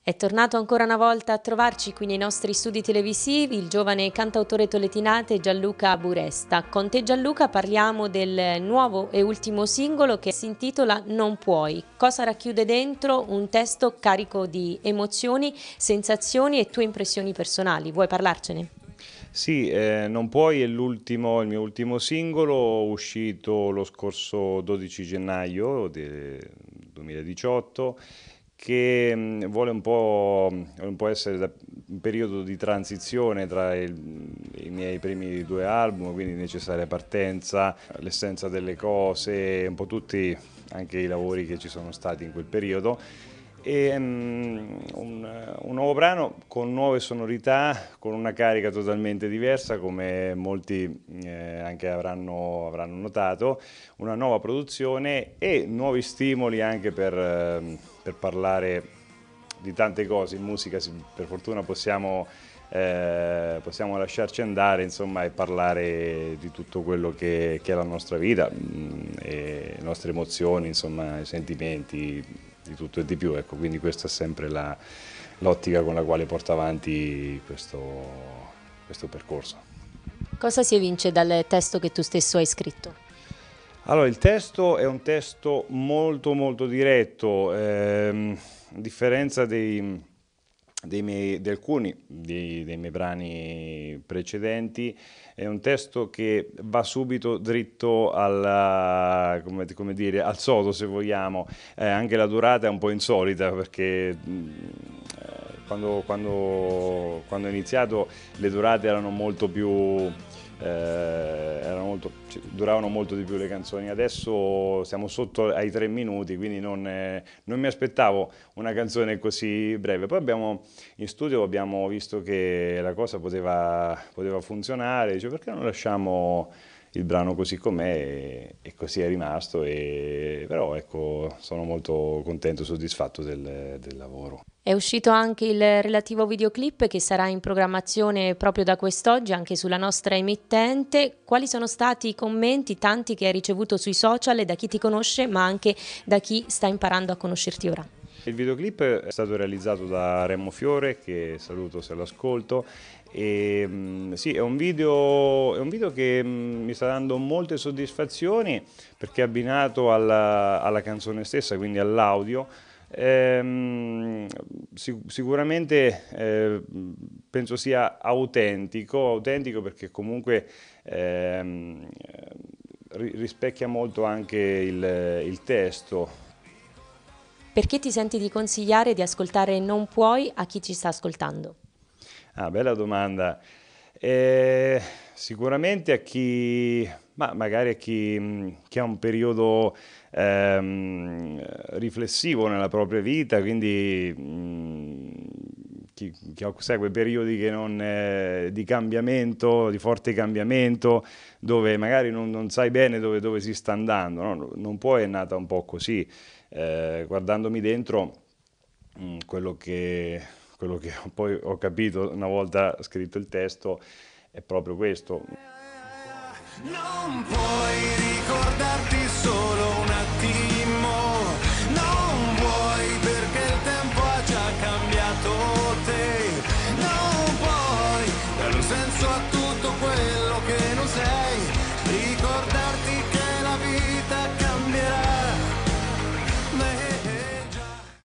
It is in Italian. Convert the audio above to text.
È tornato ancora una volta a trovarci qui nei nostri studi televisivi il giovane cantautore toletinate Gianluca Buresta. Con te Gianluca parliamo del nuovo e ultimo singolo che si intitola Non puoi. Cosa racchiude dentro? Un testo carico di emozioni, sensazioni e tue impressioni personali. Vuoi parlarcene? Sì, Non puoi è il mio ultimo singolo, uscito lo scorso 12 gennaio del 2018, che vuole un po' essere un periodo di transizione tra i miei primi due album, quindi Necessaria Partenza, L'essenza delle cose, un po' tutti anche i lavori che ci sono stati in quel periodo. Un nuovo brano con nuove sonorità, con una carica totalmente diversa, come molti anche avranno notato, una nuova produzione e nuovi stimoli anche per parlare di tante cose. In musica per fortuna possiamo lasciarci andare, insomma, e parlare di tutto quello che è la nostra vita, e le nostre emozioni, insomma, i sentimenti, di tutto e di più. Ecco, quindi questa è sempre l'ottica con la quale porto avanti questo percorso. Cosa si evince dal testo che tu stesso hai scritto? Allora, il testo è un testo molto molto diretto, a differenza di alcuni dei miei brani precedenti. È un testo che va subito dritto come dire, al sodo, se vogliamo. Anche la durata è un po' insolita perché quando ho iniziato le durate erano molto più duravano molto di più le canzoni. Adesso siamo sotto ai 3 minuti, quindi non mi aspettavo una canzone così breve. Poi in studio abbiamo visto che la cosa poteva funzionare, dice perché non lasciamo il brano così com'è, e così è rimasto. Però ecco, sono molto contento e soddisfatto del lavoro. È uscito anche il relativo videoclip che sarà in programmazione proprio da quest'oggi anche sulla nostra emittente. Quali sono stati i commenti, tanti che hai ricevuto sui social, da chi ti conosce ma anche da chi sta imparando a conoscerti ora? Il videoclip è stato realizzato da Remo Fiore, che saluto se lo ascolto. Sì, è un video che mi sta dando molte soddisfazioni perché è abbinato alla canzone stessa, quindi all'audio. Sicuramente penso sia autentico perché comunque rispecchia molto anche il testo. Perché ti senti di consigliare di ascoltare Non puoi a chi ci sta ascoltando? Ah, bella domanda. Eh, Sicuramente magari a chi ha un periodo riflessivo nella propria vita, quindi chi segue periodi che di cambiamento, di forte cambiamento, dove magari non sai bene dove si sta andando, no? Non puoi, è nata un po' così. Guardandomi dentro, quello che poi ho capito una volta scritto il testo è proprio questo. Non puoi ricordarti solo